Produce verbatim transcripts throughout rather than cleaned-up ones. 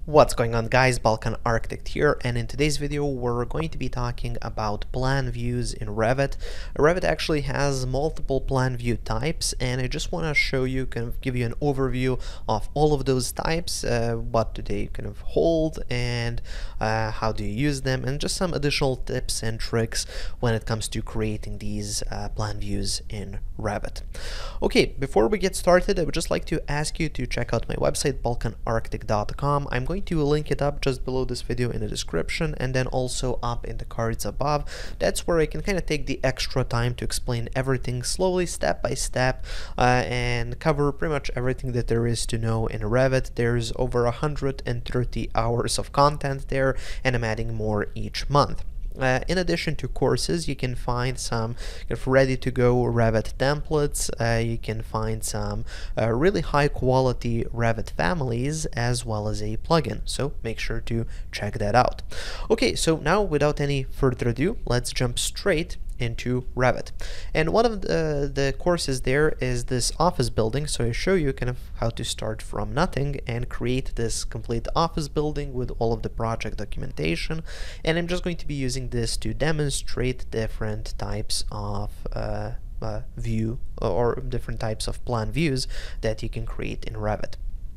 What's going on, guys? Balkan Architect here, and in today's video we're going to be talking about plan views in Revit. Revit actually has multiple plan view types, and I just want to show you, kind of give you an overview of all of those types, uh, what do they kind of hold, and uh, how do you use them, and just some additional tips and tricks when it comes to creating these uh, plan views in Revit. Okay, before we get started, I would just like to ask you to check out my website, balkan architect dot com. I'm going to link it up just below this video in the description, and then also up in the cards above. That's where I can kind of take the extra time to explain everything slowly, step by step, uh, and cover pretty much everything that there is to know in Revit. There's over one hundred thirty hours of content there, and I'm adding more each month. Uh, in addition to courses, you can find some kind of ready-to-go Revit templates. Uh, you can find some uh, really high-quality Revit families, as well as a plugin. So make sure to check that out. Okay, so now without any further ado, let's jump straight into Revit. And one of the, the courses there is this office building, so I show you kind of how to start from nothing and create this complete office building with all of the project documentation. And I'm just going to be using this to demonstrate different types of uh, uh, view or different types of plan views that you can create in Revit.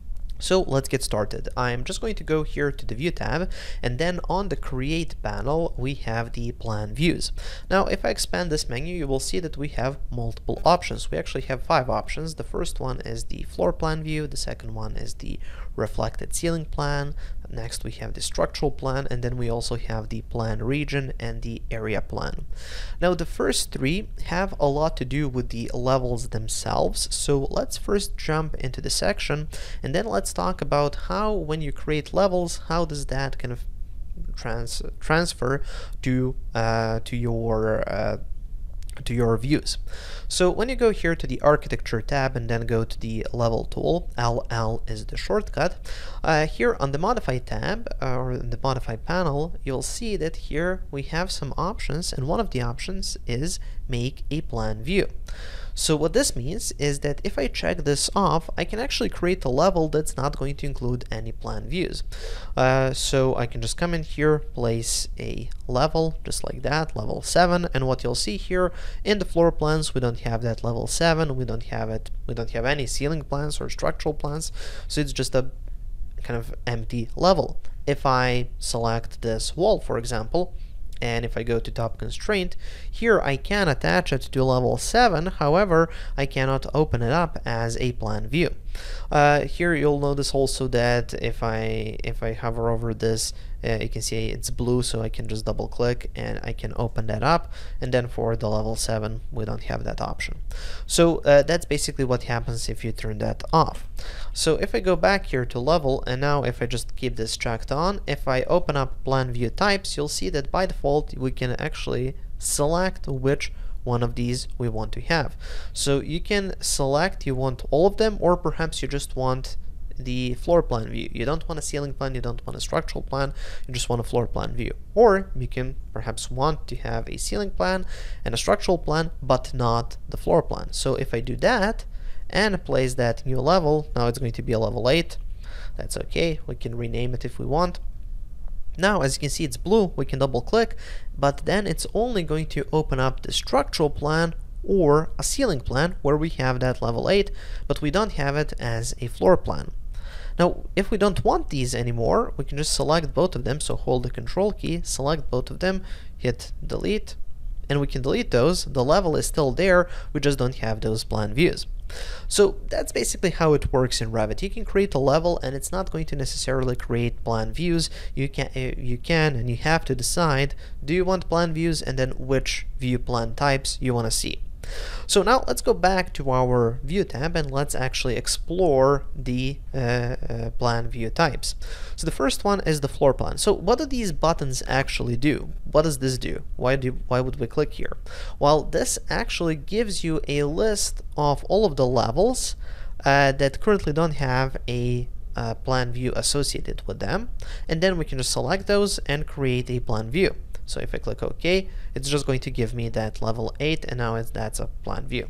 So let's get started. I'm just going to go here to the View tab, and then on the Create panel we have the Plan Views. Now if I expand this menu, you will see that we have multiple options. We actually have five options. The first one is the Floor Plan View, the second one is the Reflected Ceiling Plan, next we have the Structural Plan, and then we also have the Plan Region and the Area Plan. Now the first three have a lot to do with the levels themselves, so let's first jump into the section, and then let's talk about how, when you create levels, how does that kind of trans transfer to uh, to your uh, to your views. So when you go here to the Architecture tab and then go to the Level tool, L L is the shortcut, uh, here on the Modify tab, uh, or the Modify panel, you'll see that here we have some options, and one of the options is Make a Plan View. So what this means is that if I check this off, I can actually create a level that's not going to include any plan views. Uh, so I can just come in here, place a level just like that, level seven, and what you'll see here in the floor plans, we don't have that level seven, we don't have it, we don't have any ceiling plans or structural plans, so it's just a kind of empty level. If I select this wall, for example, and if I go to top constraint, here I can attach it to level seven, however, I cannot open it up as a plan view. Uh, here you'll notice also that if I if I hover over this, uh, you can see it's blue, so I can just double click and I can open that up, and then for the level seven we don't have that option. So uh, that's basically what happens if you turn that off. So if I go back here to level, and now if I just keep this checked on, if I open up plan view types, you'll see that by default we can actually select which one of these we want to have. So you can select you want all of them, or perhaps you just want the floor plan view. You don't want a ceiling plan, you don't want a structural plan, you just want a floor plan view. Or you can perhaps want to have a ceiling plan and a structural plan, but not the floor plan. So if I do that and place that new level, now it's going to be a level eight. That's okay, we can rename it if we want. Now as you can see it's blue, we can double click, but then it's only going to open up the structural plan or a ceiling plan where we have that level eight, but we don't have it as a floor plan. Now if we don't want these anymore, we can just select both of them, so hold the control key, select both of them, hit delete, and we can delete those. The level is still there, we just don't have those plan views. So that's basically how it works in Revit. You can create a level and it's not going to necessarily create plan views. You can, uh, you can and you have to decide, do you want plan views, and then which view plan types you want to see. So now let's go back to our View tab and let's actually explore the uh, uh, plan view types. So the first one is the floor plan. So what do these buttons actually do? What does this do? Why do why would we click here? Well, this actually gives you a list of all of the levels uh, that currently don't have a uh, plan view associated with them, and then we can just select those and create a plan view. So if I click OK, it's just going to give me that level eight, and now it's, that's a plan view.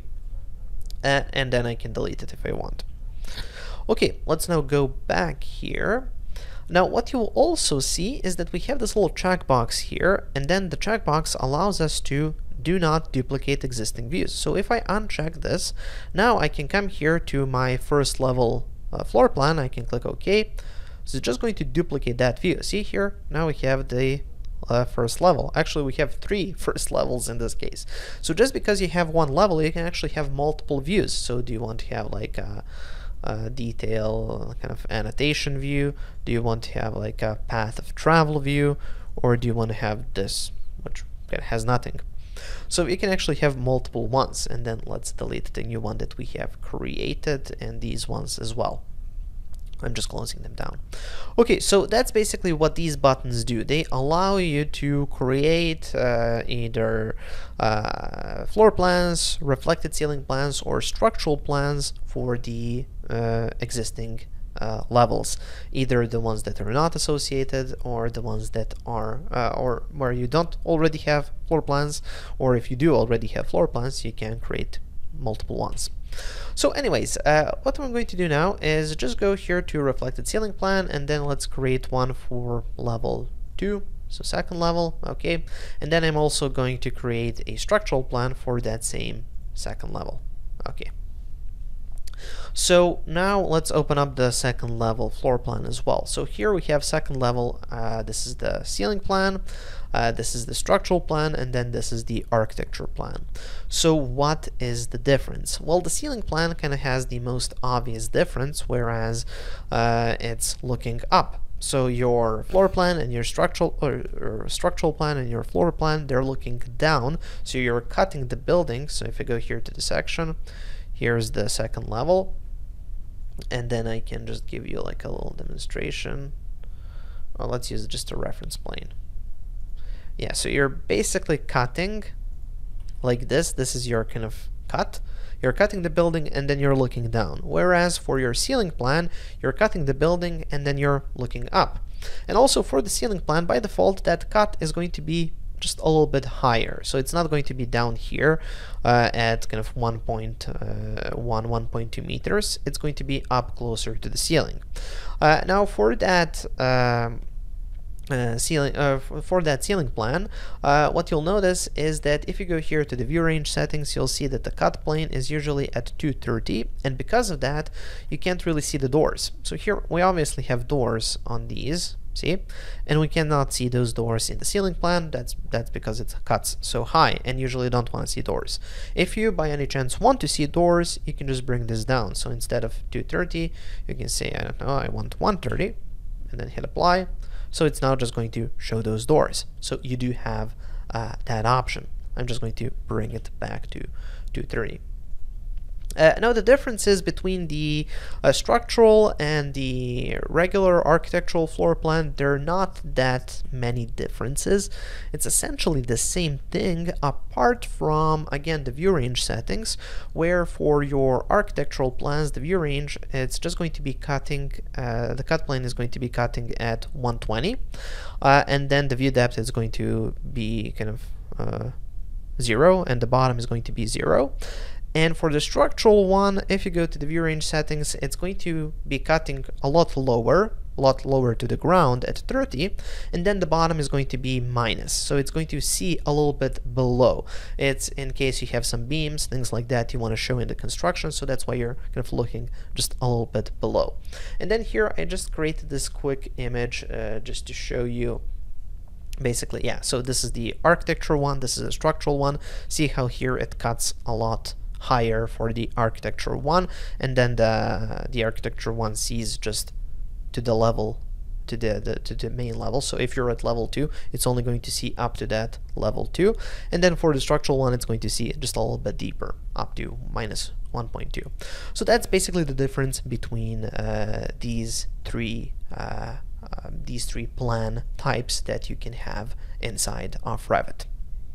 Uh, and then I can delete it if I want. Okay, let's now go back here. Now what you will also see is that we have this little checkbox here, and then the checkbox allows us to do not duplicate existing views. So if I uncheck this, now I can come here to my first level uh, floor plan, I can click OK. So it's just going to duplicate that view. See here, now we have the uh, first level. Actually, we have three first levels in this case. So just because you have one level, you can actually have multiple views. So do you want to have like a, a detail kind of annotation view? Do you want to have like a path of travel view? Or do you want to have this, which has nothing? So you can actually have multiple ones, and then let's delete the new one that we have created and these ones as well. I'm just closing them down. Okay, so that's basically what these buttons do. They allow you to create uh, either uh, floor plans, reflected ceiling plans, or structural plans for the uh, existing uh, levels, either the ones that are not associated or the ones that are uh, or where you don't already have floor plans, or if you do already have floor plans, you can create multiple ones. So anyways, uh, what I'm going to do now is just go here to reflected ceiling plan, and then let's create one for level two, so second level, okay, and then I'm also going to create a structural plan for that same second level. Okay, so now let's open up the second level floor plan as well. So here we have second level, uh, this is the ceiling plan, uh, this is the structural plan, and then this is the architecture plan. So what is the difference? Well, the ceiling plan kind of has the most obvious difference, whereas uh, it's looking up. So your floor plan and your structural or, or structural plan and your floor plan, they're looking down. So you're cutting the building. So if I go here to the section, here's the second level, and then I can just give you like a little demonstration. Well, let's use just a reference plane. Yeah, so you're basically cutting like this. This is your kind of cut. You're cutting the building and then you're looking down. Whereas for your ceiling plan, you're cutting the building and then you're looking up. And also for the ceiling plan, by default, that cut is going to be just a little bit higher. So it's not going to be down here uh, at kind of one point one, one point two meters. It's going to be up closer to the ceiling. Uh, now for that um, Uh, ceiling uh, for that ceiling plan, uh, what you'll notice is that if you go here to the view range settings, you'll see that the cut plane is usually at two thirty, and because of that you can't really see the doors. So here we obviously have doors on these, see, and we cannot see those doors in the ceiling plan. That's that's because it cuts so high, and usually don't want to see doors. If you by any chance want to see doors, you can just bring this down. So instead of two thirty, you can say, I don't know, I want one thirty, and then hit apply. So it's now just going to show those doors. So you do have uh, that option. I'm just going to bring it back to two thirty. Uh, now the differences between the uh, structural and the regular architectural floor plan, there are not that many differences. It's essentially the same thing, apart from, again, the view range settings, where for your architectural plans, the view range, it's just going to be cutting, uh, the cut plane is going to be cutting at one twenty, uh, and then the view depth is going to be kind of uh, zero, and the bottom is going to be zero. And for the structural one, if you go to the view range settings, it's going to be cutting a lot lower, a lot lower to the ground at thirty, and then the bottom is going to be minus. So it's going to see a little bit below. It's in case you have some beams, things like that you want to show in the construction, so that's why you're kind of looking just a little bit below. And then here I just created this quick image uh, just to show you. Basically, yeah, so this is the architecture one, this is a structural one. See how here it cuts a lot higher for the architecture one, and then the the architecture one sees just to the level, to the, the to the main level. So if you're at level two, it's only going to see up to that level two, and then for the structural one, it's going to see just a little bit deeper, up to minus one point two. So that's basically the difference between uh, these three uh, uh, these three plan types that you can have inside of Revit.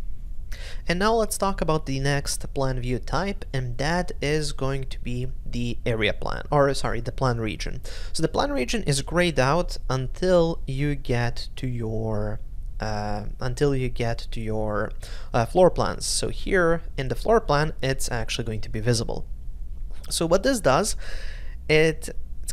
And now let's talk about the next plan view type, and that is going to be the area plan, or sorry, the plan region. So the plan region is grayed out until you get to your uh, until you get to your uh, floor plans. So here in the floor plan, it's actually going to be visible. So what this does, it it's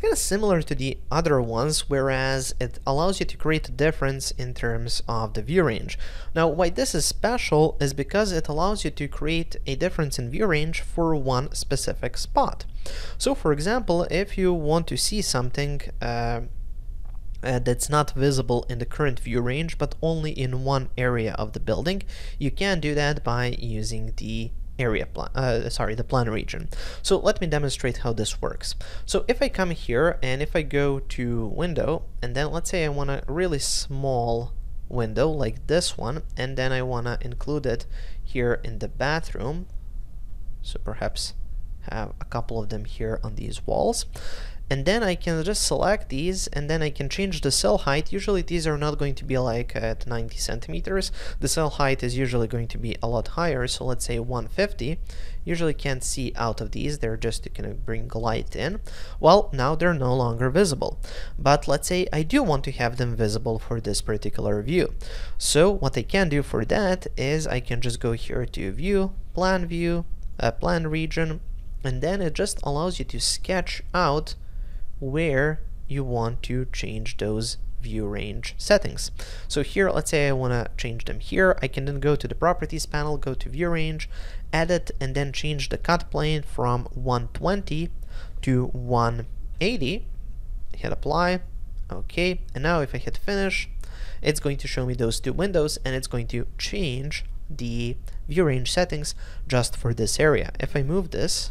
kind of similar to the other ones, whereas it allows you to create a difference in terms of the view range. Now, why this is special is because it allows you to create a difference in view range for one specific spot. So, for example, if you want to see something uh, Uh, that's not visible in the current view range, but only in one area of the building, you can do that by using the area plan, uh, sorry, the plan region. So let me demonstrate how this works. So if I come here and if I go to window, and then let's say I want a really small window like this one, and then I want to include it here in the bathroom, so perhaps have a couple of them here on these walls. And then I can just select these, and then I can change the cell height. Usually these are not going to be like at ninety centimeters. The cell height is usually going to be a lot higher, so let's say one fifty. Usually can't see out of these, they're just to kind of bring light in. Well, now they're no longer visible. But let's say I do want to have them visible for this particular view. So what I can do for that is I can just go here to View, Plan View, uh, Plan Region, and then it just allows you to sketch out where you want to change those view range settings. So here, let's say I want to change them here. I can then go to the Properties panel, go to View Range, Edit, and then change the cut plane from one twenty to one eighty. Hit Apply. Okay, and now if I hit Finish, it's going to show me those two windows, and it's going to change the view range settings just for this area. If I move this,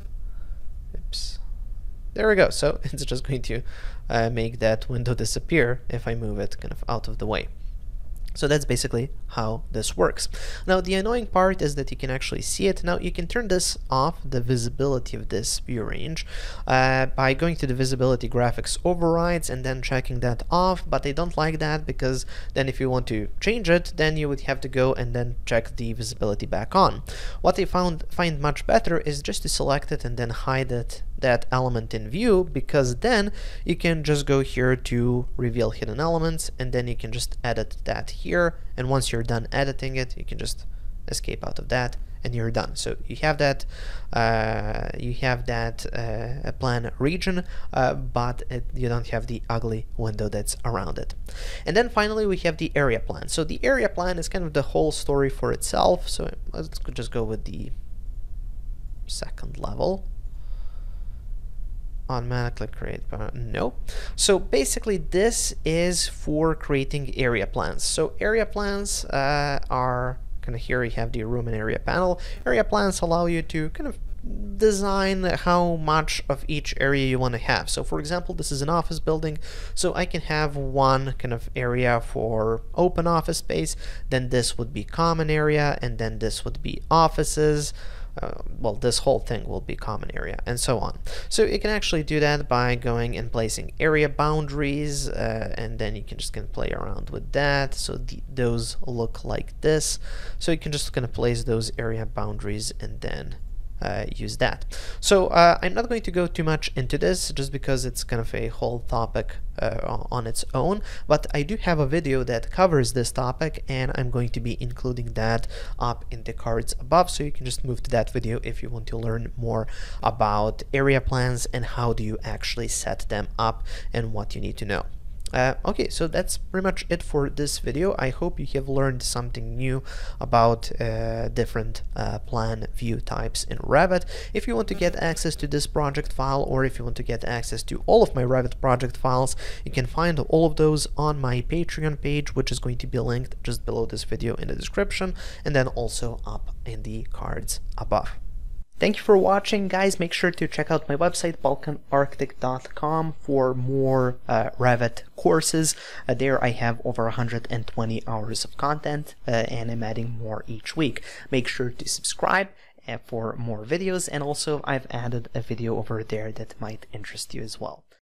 oops, there we go. So it's just going to uh, make that window disappear if I move it kind of out of the way. So that's basically how this works. Now the annoying part is that you can actually see it. Now you can turn this off, the visibility of this view range, uh, by going to the visibility graphics overrides and then checking that off, but I don't like that because then if you want to change it, then you would have to go and then check the visibility back on. What I found find much better is just to select it and then hide it, that element in view, because then you can just go here to reveal hidden elements, and then you can just edit that here, and once you're done editing it, you can just escape out of that and you're done. So you have that uh, you have that uh, plan region, uh, but it, you don't have the ugly window that's around it. And then finally we have the area plan. So the area plan is kind of the whole story for itself. So let's just go with the second level. Automatically create, uh, no. So basically this is for creating area plans. So area plans uh, are kind of, here you have the room and area panel. Area plans allow you to kind of design how much of each area you want to have. So for example, this is an office building, so I can have one kind of area for open office space, then this would be common area, and then this would be offices. Uh, well, this whole thing will be common area, and so on. So you can actually do that by going and placing area boundaries, uh, and then you can just kind of play around with that. So the, those look like this. So you can just kind of place those area boundaries and then Uh, use that. So uh, I'm not going to go too much into this just because it's kind of a whole topic uh, on its own, but I do have a video that covers this topic, and I'm going to be including that up in the cards above, so you can just move to that video if you want to learn more about area plans and how do you actually set them up and what you need to know. Uh, okay, so that's pretty much it for this video. I hope you have learned something new about uh, different uh, plan view types in Revit. If you want to get access to this project file, or if you want to get access to all of my Revit project files, you can find all of those on my Patreon page, which is going to be linked just below this video in the description, and then also up in the cards above. Thank you for watching, guys. Make sure to check out my website, balkan architect dot com, for more uh, Revit courses. Uh, there I have over one hundred twenty hours of content, uh, and I'm adding more each week. Make sure to subscribe uh, for more videos, and also I've added a video over there that might interest you as well.